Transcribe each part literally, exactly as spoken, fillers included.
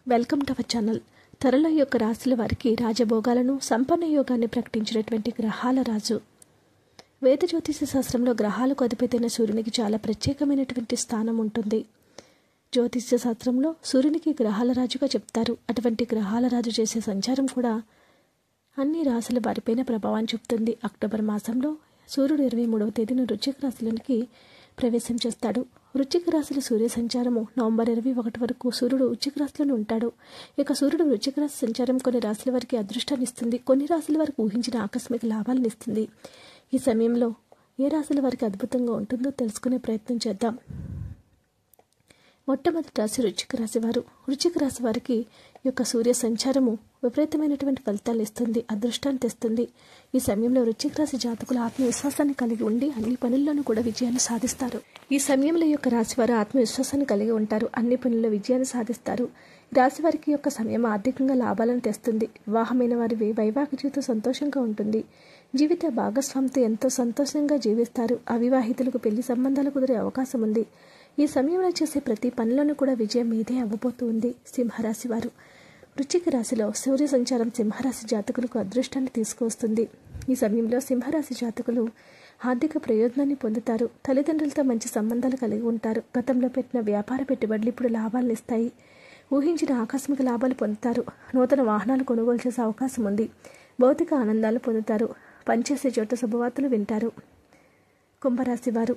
Welcome to our channel. త్వరలో యొక్క రాశుల వారికి రాజభోగాలను సంపన్న యోగాన్ని ప్రకటించినటువంటి గ్రహాల రాజు. వేద జ్యోతిష శాస్త్రంలో గ్రహాలకు అధిపతైన సూర్యునికి చాలా ప్రత్యేకమైనటువంటి స్థానం ఉంటుంది. జ్యోతిష శాస్త్రంలో సూర్యునికి గ్రహాల రాజుగా చెప్తారు. అటువంటి గ్రహాల రాజు చేసే సంచారం కూడా అన్ని రాశుల వారిపైన ప్రభావాన్ని చూపుతుంది. అక్టోబర్ మాసంలో సూర్యుడు ఇరవై మూడవ తేదీన వృశ్చిక రాశిలోనికి ప్రవేశం చేస్తాడు. వృశ్చిక రాశిలో సూర్య సంచారము నవంబర్ ఇరవై ఒకటి వరకు సూర్యుడు వృశ్చిక రాశిలోనే ఉంటాడు. ఇక సూర్యుడు వృశ్చిక రాశి సంచారం కొన్ని రాశుల వారికి అదృష్టాన్ని ఇస్తుంది, కొన్ని రాశుల వారికి ఊహించిన ఆకస్మిక లాభాలను ఇస్తుంది. ఈ సమయంలో ఏ రాశుల వారికి అద్భుతంగా ఉంటుందో తెలుసుకునే ప్రయత్నం చేద్దాం. మొట్టమొదటి రాశి వృశ్చిక రాశి వారు. వృశ్చిక రాశి వారికి యొక్క సూర్య సంచారము విపరీతమైనటువంటి ఫలితాలు ఇస్తుంది, అదృష్టాన్ని తెస్తుంది. ఈ సమయంలో వృశ్చిక రాశి జాతకులు ఆత్మవిశ్వాసాన్ని కలిగి ఉండి అన్ని పనుల్లోనూ కూడా విజయాన్ని సాధిస్తారు. ఈ సమయంలో యొక్క రాశి వారు ఆత్మవిశ్వాసాన్ని కలిగి ఉంటారు, అన్ని పనుల్లో విజయాన్ని సాధిస్తారు. రాశి వారికి యొక్క సమయం ఆర్థికంగా లాభాలను తెస్తుంది. వివాహమైన వారి వైవాహిక జీవితం సంతోషంగా ఉంటుంది. జీవిత భాగస్వామితో ఎంతో సంతోషంగా జీవిస్తారు. అవివాహితులకు పెళ్లి సంబంధాలు కుదిరే అవకాశం ఉంది. ఈ సమయంలో చేసే ప్రతి పనిలోనూ కూడా విజయం మీదే అవ్వబోతుంది. సింహరాశి వారు. వృశ్చిక రాశిలో సూర్య సంచారం సింహరాశి జాతకులకు అదృష్టాన్ని తీసుకువస్తుంది. ఈ సమయంలో సింహరాశి జాతకులు ఆర్థిక ప్రయోజనాన్ని పొందుతారు. తల్లిదండ్రులతో మంచి సంబంధాలు కలిగి ఉంటారు. గతంలో పెట్టిన వ్యాపార పెట్టుబడులు ఇప్పుడు లాభాలను ఇస్తాయి. ఊహించిన ఆకస్మిక లాభాలు పొందుతారు. నూతన వాహనాలు కొనుగోలు చేసే అవకాశం ఉంది. భౌతిక ఆనందాలు పొందుతారు. పనిచేసే చోట శుభవార్తలు వింటారు. కుంభరాశి వారు.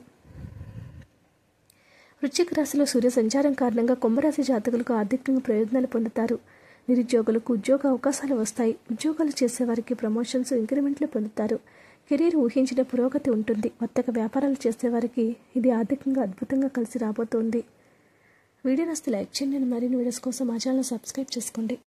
వృశ్చిక రాశిలో సూర్య సంచారం కారణంగా కుంభరాశి జాతకులకు ఆర్థికంగా ప్రయోజనాలు పొందుతారు. నిరుద్యోగులకు ఉద్యోగ అవకాశాలు వస్తాయి. ఉద్యోగాలు చేసేవారికి ప్రమోషన్స్, ఇంక్రిమెంట్లు పొందుతారు. కెరీర్ ఊహించిన పురోగతి ఉంటుంది. వర్తక వ్యాపారాలు చేసేవారికి ఇది ఆర్థికంగా అద్భుతంగా కలిసి రాబోతోంది. వీడియో నచ్చితే లైక్ చేయండి. మరిన్ని వీడియోస్ కోసం మా ఛానల్ సబ్స్క్రైబ్ చేసుకోండి.